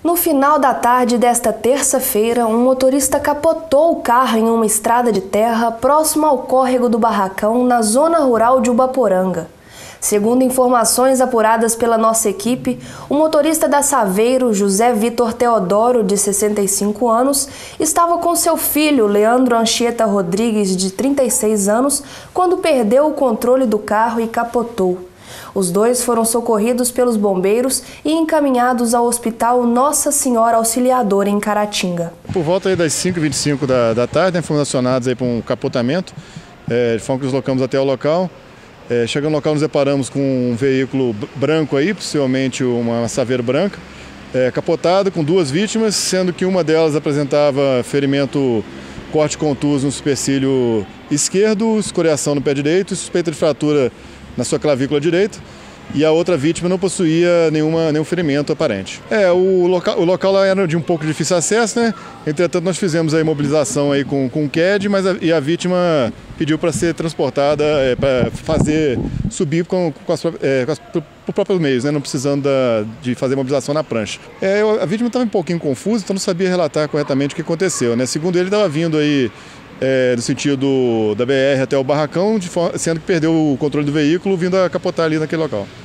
No final da tarde desta terça-feira, um motorista capotou o carro em uma estrada de terra próximo ao córrego do Barracão, na zona rural de Ubaporanga. Segundo informações apuradas pela nossa equipe, o motorista da Saveiro, José Vitor Teodoro, de 65 anos, estava com seu filho, Leandro Anchieta Rodrigues, de 36 anos, quando perdeu o controle do carro e capotou. Os dois foram socorridos pelos bombeiros e encaminhados ao Hospital Nossa Senhora Auxiliadora, em Caratinga. Por volta aí das 5h25 da tarde, fomos acionados aí para um capotamento, de forma que deslocamos até o local. Chegando no local, nos deparamos com um veículo branco aí, possivelmente uma Saveiro branca, capotado com duas vítimas, sendo que uma delas apresentava ferimento corte contuso no supercílio esquerdo, escoriação no pé direito e suspeita de fratura na sua clavícula direita, e a outra vítima não possuía nenhum ferimento aparente. O local lá era de um pouco difícil acesso, né? Entretanto, nós fizemos a imobilização aí com o CAD, e a vítima pediu para ser transportada, para subir por próprios meios, né? Não precisando de fazer imobilização na prancha. A vítima estava um pouquinho confusa, então não sabia relatar corretamente o que aconteceu, né? Segundo ele, estava vindo aí no sentido da BR até o Barracão, sendo que perdeu o controle do veículo vindo a capotar ali naquele local.